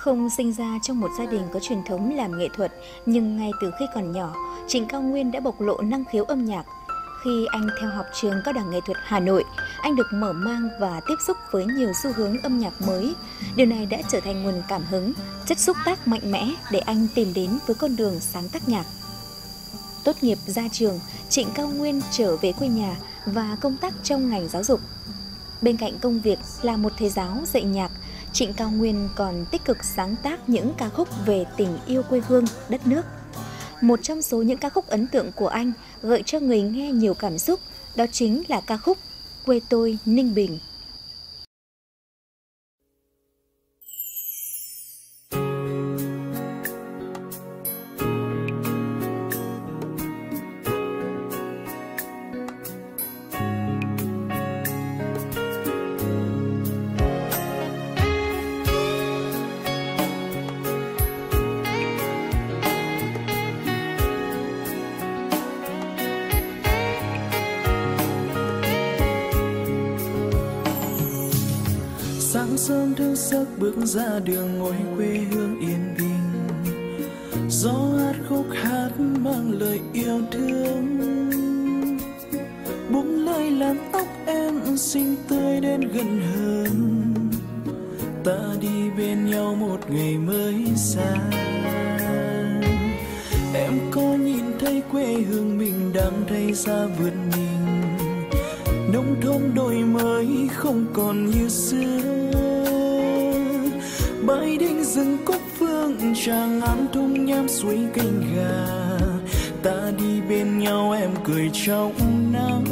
Không sinh ra trong một gia đình có truyền thống làm nghệ thuật, nhưng ngay từ khi còn nhỏ, Trịnh Cao Nguyên đã bộc lộ năng khiếu âm nhạc. Khi anh theo học trường Cao đẳng Nghệ thuật Hà Nội, anh được mở mang và tiếp xúc với nhiều xu hướng âm nhạc mới. Điều này đã trở thành nguồn cảm hứng, chất xúc tác mạnh mẽ để anh tìm đến với con đường sáng tác nhạc. Tốt nghiệp ra trường, Trịnh Cao Nguyên trở về quê nhà và công tác trong ngành giáo dục. Bên cạnh công việc là một thầy giáo dạy nhạc, Trịnh Cao Nguyên còn tích cực sáng tác những ca khúc về tình yêu quê hương, đất nước. Một trong số những ca khúc ấn tượng của anh gợi cho người nghe nhiều cảm xúc, đó chính là ca khúc Quê tôi Ninh Bình. Sáng sớm thức giấc bước ra đường ngồi quê hương yên bình, gió hát khúc hát mang lời yêu thương, buông lời làm tóc em xinh tươi đến gần hơn, ta đi bên nhau một ngày mới xa. Em có nhìn thấy quê hương mình đang thay ra vượt mình, nông thôn đổi mới không còn như xưa. Bãi đinh rừng cúc phương, tràng án thung nham suối kênh gà, ta đi bên nhau em cười trong nắng.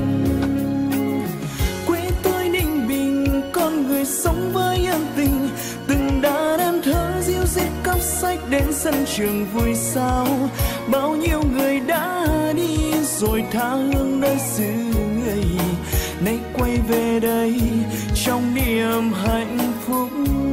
Quê tôi Ninh Bình, con người sống với ân tình, từng đã đem thơ diêu dít cắp sách đến sân trường vui sao. Bao nhiêu người đã đi rồi tha hương nơi xứ người, nay quay về đây trong niềm hạnh phúc.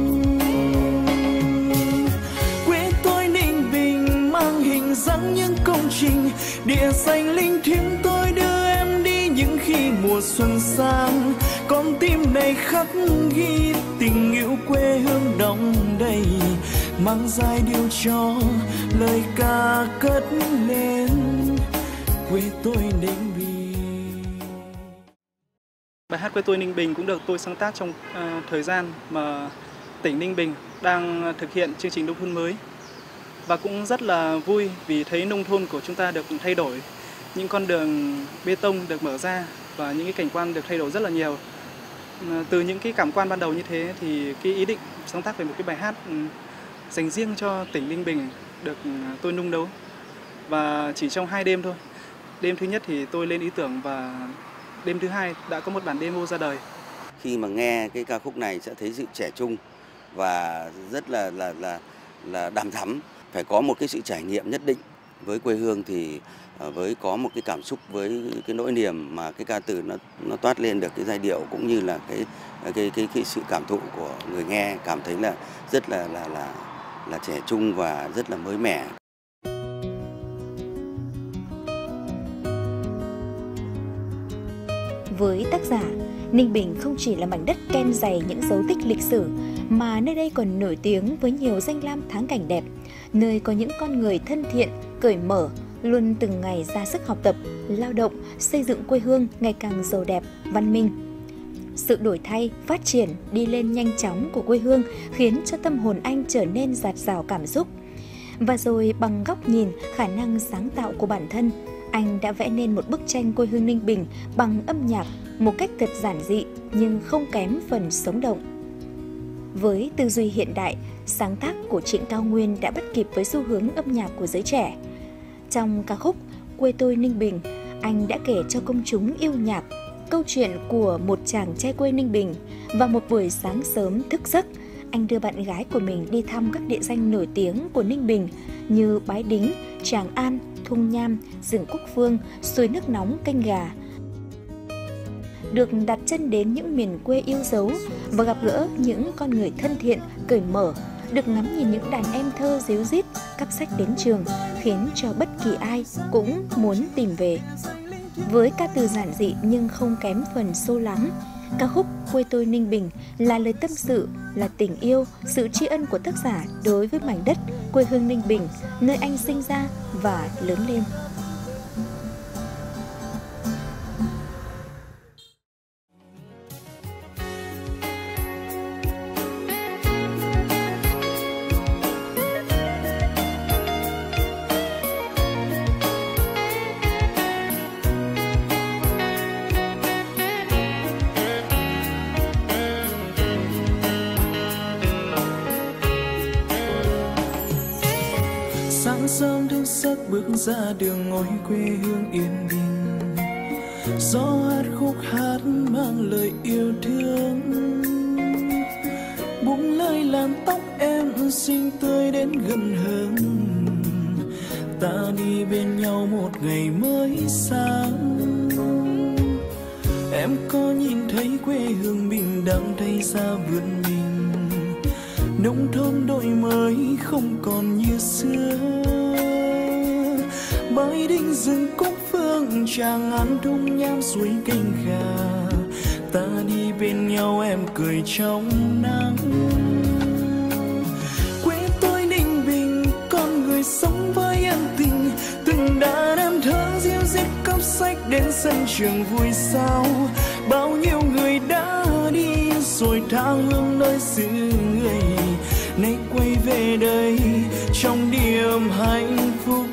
Quê tôi Ninh Bình mang hình dáng những công trình, địa danh linh thiêng tôi đưa em đi những khi mùa xuân sang. Con tim này khắc ghi tình yêu quê hương đong đầy, mang giai điệu cho lời ca cất lên quê tôi Ninh Bình. Bài hát Quê tôi Ninh Bình cũng được tôi sáng tác trong thời gian mà tỉnh Ninh Bình đang thực hiện chương trình nông thôn mới. Và cũng rất là vui vì thấy nông thôn của chúng ta được thay đổi, những con đường bê tông được mở ra và những cái cảnh quan được thay đổi rất là nhiều. Từ những cái cảm quan ban đầu như thế thì cái ý định sáng tác về một cái bài hát dành riêng cho tỉnh Ninh Bình được tôi nung nấu. Và chỉ trong 2 đêm thôi. Đêm thứ nhất thì tôi lên ý tưởng và đêm thứ hai đã có một bản demo ra đời. Khi mà nghe cái ca khúc này sẽ thấy sự trẻ trung và rất là đằm thắm. Phải có một cái sự trải nghiệm nhất định với quê hương thì với có một cái cảm xúc, với cái nỗi niềm mà cái ca từ nó toát lên được cái giai điệu cũng như là cái sự cảm thụ của người nghe cảm thấy là rất là trẻ trung và rất là mới mẻ. Với tác giả, Ninh Bình không chỉ là mảnh đất ken dày những dấu tích lịch sử, mà nơi đây còn nổi tiếng với nhiều danh lam thắng cảnh đẹp, nơi có những con người thân thiện, cởi mở, luôn từng ngày ra sức học tập, lao động, xây dựng quê hương ngày càng giàu đẹp, văn minh. Sự đổi thay, phát triển, đi lên nhanh chóng của quê hương khiến cho tâm hồn anh trở nên dạt dào cảm xúc. Và rồi bằng góc nhìn, khả năng sáng tạo của bản thân, anh đã vẽ nên một bức tranh quê hương Ninh Bình bằng âm nhạc một cách thật giản dị nhưng không kém phần sống động. Với tư duy hiện đại, sáng tác của Trịnh Cao Nguyên đã bắt kịp với xu hướng âm nhạc của giới trẻ. Trong ca khúc Quê tôi Ninh Bình, anh đã kể cho công chúng yêu nhạc câu chuyện của một chàng trai quê Ninh Bình. Vào một buổi sáng sớm thức giấc, anh đưa bạn gái của mình đi thăm các địa danh nổi tiếng của Ninh Bình như Bái Đính, Tràng An, Thung Nham, rừng Cúc Phương, suối nước nóng kênh gà. Được đặt chân đến những miền quê yêu dấu và gặp gỡ những con người thân thiện, cởi mở, được ngắm nhìn những đàn em thơ díu dít, cắp sách đến trường, khiến cho bất kỳ ai cũng muốn tìm về. Với ca từ giản dị nhưng không kém phần sâu lắng, Ca khúc Quê tôi Ninh Bình là lời tâm sự, là tình yêu, sự tri ân của tác giả đối với mảnh đất quê hương Ninh Bình, nơi anh sinh ra và lớn lên. Sáng sớm thức giấc bước ra đường ngồi quê hương yên bình, gió hát khúc hát mang lời yêu thương, buông lời làm tóc em xinh tươi đến gần hơn. Ta đi bên nhau một ngày mới sáng, em có nhìn thấy quê hương mình đang thay ra vườn mình, nông thôn đổi mới không còn như xưa. Bãi đinh rừng cúc phương tràng an thung nham suối kênh gà, ta đi bên nhau em cười trong nắng. Quê tôi Ninh Bình, con người sống với ân tình, từng đã năm tháng diêu dít cắp sách đến sân trường vui sao. Bao nhiêu người đã đi rồi tha hương nơi xứ người, nay quay về đây trong niềm hạnh phúc.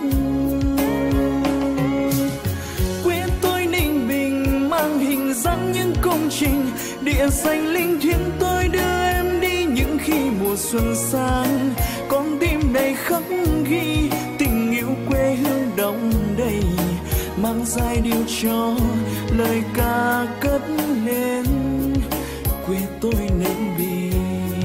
Quê tôi Ninh Bình mang hình dáng những công trình, địa danh linh thiêng tôi đưa em đi những khi mùa xuân sang. Con tim đầy khắc ghi tình yêu quê hương đong đầy, mang giai điệu cho lời ca cất lên. Quê tôi Ninh Bình,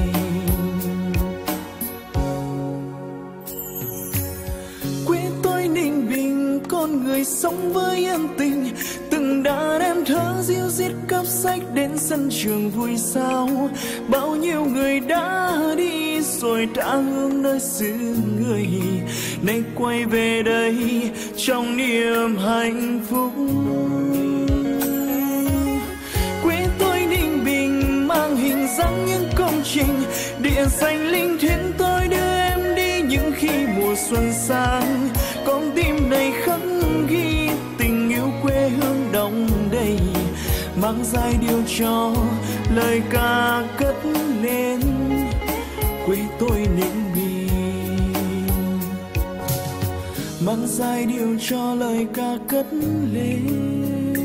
con người sống với ân tình, từng đã đem thơ diêu dít cắp sách đến sân trường vui sao. Bao nhiêu người đã đi rồi đã hương nơi xứ người, nay quay về đây trong niềm hạnh phúc. Quê tôi Ninh Bình mang hình dáng những công trình, địa danh linh thiêng tôi đưa em đi những khi mùa xuân sang. Con tim đầy khắc ghi tình yêu quê hương đong đầy, mang giai điệu cho lời ca cất lên. Quê tôi Ninh Bình, mang giai điệu cho lời ca cất lên.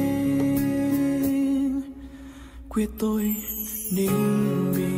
Quê tôi Ninh Bình.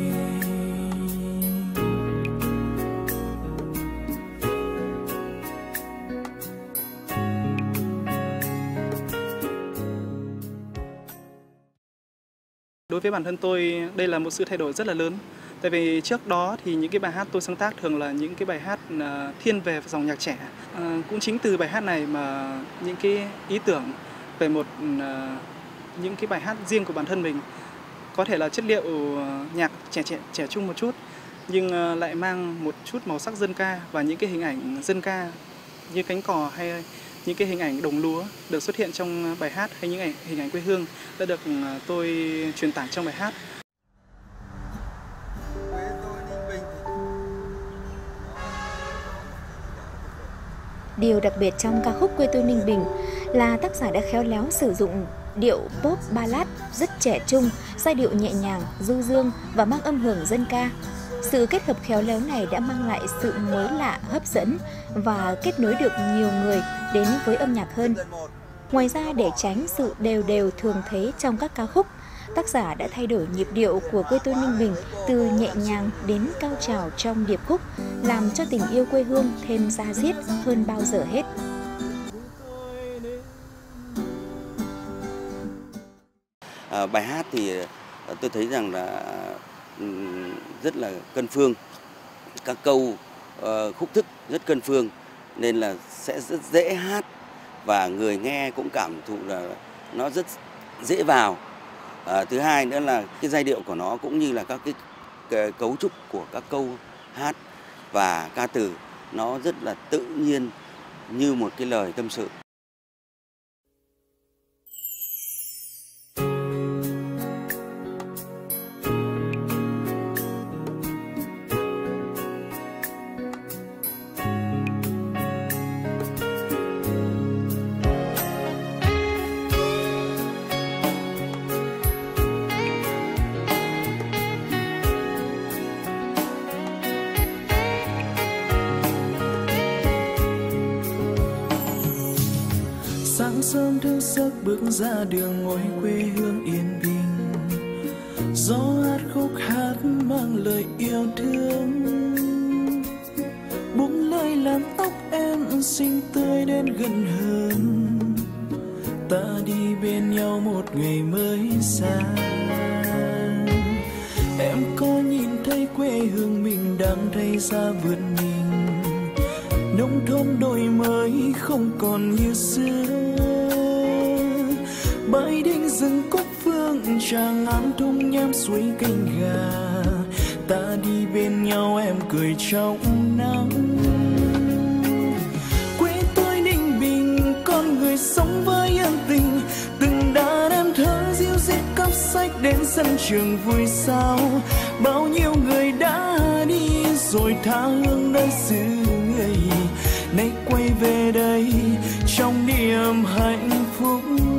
Đối với bản thân tôi, đây là một sự thay đổi rất là lớn. Tại vì trước đó thì những cái bài hát tôi sáng tác thường là những cái bài hát thiên về dòng nhạc trẻ. Cũng chính từ bài hát này mà những cái ý tưởng về những cái bài hát riêng của bản thân mình, có thể là chất liệu nhạc trẻ trung một chút, nhưng lại mang một chút màu sắc dân ca và những cái hình ảnh dân ca như cánh cò hay những cái hình ảnh đồng lúa được xuất hiện trong bài hát, hay những hình ảnh quê hương đã được tôi truyền tải trong bài hát. Điều đặc biệt trong ca khúc Quê tôi Ninh Bình là tác giả đã khéo léo sử dụng điệu pop ballad rất trẻ trung, giai điệu nhẹ nhàng, du dương và mang âm hưởng dân ca. Sự kết hợp khéo léo này đã mang lại sự mới lạ, hấp dẫn và kết nối được nhiều người đến với âm nhạc hơn. Ngoài ra, để tránh sự đều thường thấy trong các ca khúc, tác giả đã thay đổi nhịp điệu của Quê tôi Ninh Bình từ nhẹ nhàng đến cao trào trong điệp khúc, làm cho tình yêu quê hương thêm da diết hơn bao giờ hết. Bài hát thì tôi thấy rằng là rất là cân phương, các câu khúc thức rất cân phương nên là sẽ rất dễ hát và người nghe cũng cảm thụ là nó rất dễ vào. Thứ hai nữa là cái giai điệu của nó cũng như là các cái cấu trúc của các câu hát và ca từ nó rất là tự nhiên như một cái lời tâm sự. sớm thức giấc bước ra đường ngồi quê hương yên bình, gió hát khúc hát mang lời yêu thương, buông lời làm tóc em xinh tươi đến gần hơn, ta đi bên nhau một ngày mới xa. Em có nhìn thấy quê hương mình đang thay ra vườn mình, nông thôn đổi mới không còn như xưa, bãi đinh rừng cúc phương tràng án thung nham suối kênh gà, ta đi bên nhau em cười trong nắng. Quê tôi Ninh Bình, con người sống với yên tình, từng đã đem thơ diêu dít cắp sách đến sân trường vui sao. Bao nhiêu người đã đi rồi tha hương nơi xứ người, nay quay về đây trong niềm hạnh phúc.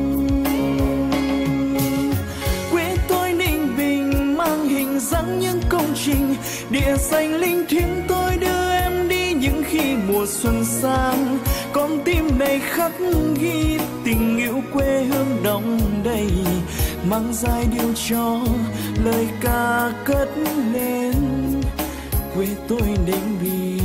Quê tôi Ninh Bình mang hình dáng những công trình, địa danh linh thiêng tôi đưa em đi những khi mùa xuân sang. Con tim này khắc ghi tình yêu quê hương đong đầy, mang giai điệu cho lời ca cất lên quê tôi Ninh Bình.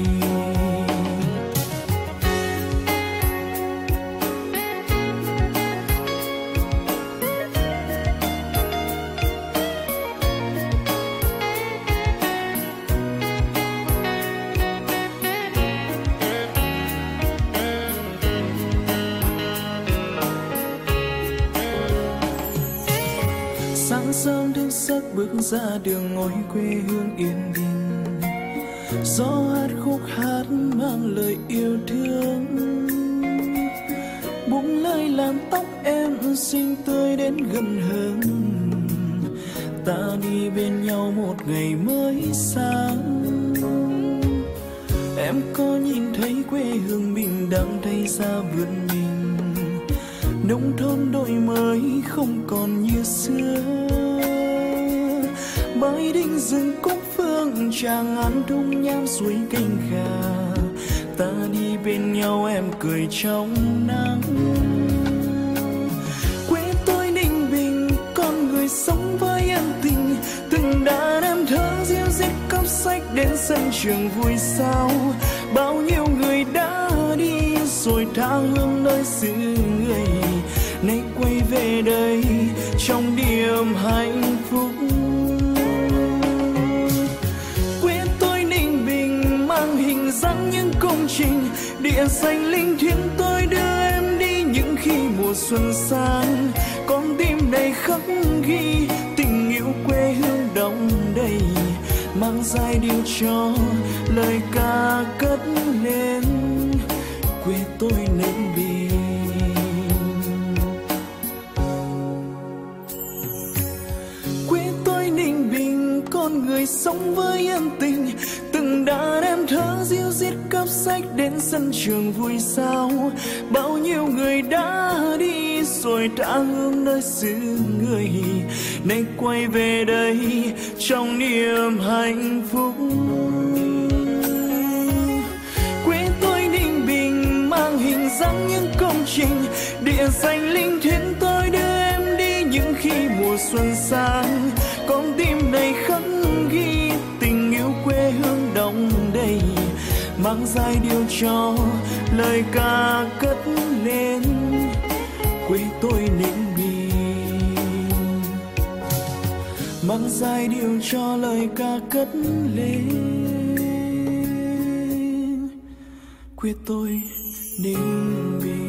Sáng sớm thức giấc bước ra đường ngồi quê hương yên bình, gió hát khúc hát mang lời yêu thương, buông lời làm tóc em xinh tươi đến gần hơn, ta đi bên nhau một ngày mới sáng. Em có nhìn thấy quê hương mình đang thay ra vườn mình, nông thôn đổi mới không còn như xưa, bãi đinh rừng cúc phương tràng án thung nham suối kênh gà, ta đi bên nhau em cười trong nắng. Quê tôi Ninh Bình, con người sống với yên tình, từng đã đem thơ diêu dít cắp sách đến sân trường vui sao. Bao nhiêu người đã đi rồi tha hương nơi xứ người, nay quay về đây trong niềm hạnh phúc. Quê tôi Ninh Bình mang hình dáng những công trình, địa danh linh thiêng tôi đưa em đi những khi mùa xuân sang. Con tim này khắc ghi tình yêu quê hương đong đầy, mang giai điệu cho lời ca cất lên quê tôi Ninh Bình. Con người sống với yên tình, từng đã đem thơ diêu dít cắp sách đến sân trường vui sao. Bao nhiêu người đã đi rồi đã hương nơi xứ người, nay quay về đây trong niềm hạnh phúc. Quê tôi Ninh Bình mang hình dáng những công trình, địa danh linh thiêng tôi đưa em đi những khi mùa xuân sang. Con tim này khắc ghi tình yêu quê hương đong đầy, mang giai điệu cho lời ca cất lên quê tôi Ninh Bình, mang giai điệu cho lời ca cất lên quê tôi Ninh Bình.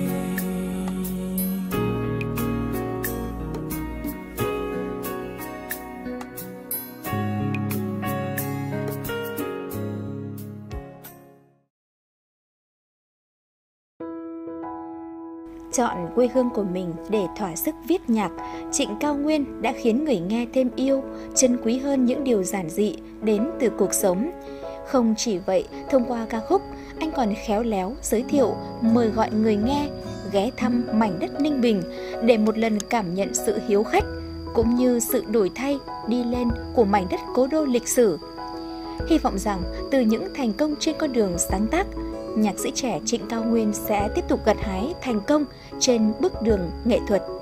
Chọn quê hương của mình để thỏa sức viết nhạc, Trịnh Cao Nguyên đã khiến người nghe thêm yêu, trân quý hơn những điều giản dị đến từ cuộc sống. Không chỉ vậy, thông qua ca khúc, anh còn khéo léo giới thiệu, mời gọi người nghe ghé thăm mảnh đất Ninh Bình để một lần cảm nhận sự hiếu khách, cũng như sự đổi thay đi lên của mảnh đất cố đô lịch sử. Hy vọng rằng từ những thành công trên con đường sáng tác, nhạc sĩ trẻ Trịnh Cao Nguyên sẽ tiếp tục gặt hái thành công trên bước đường nghệ thuật.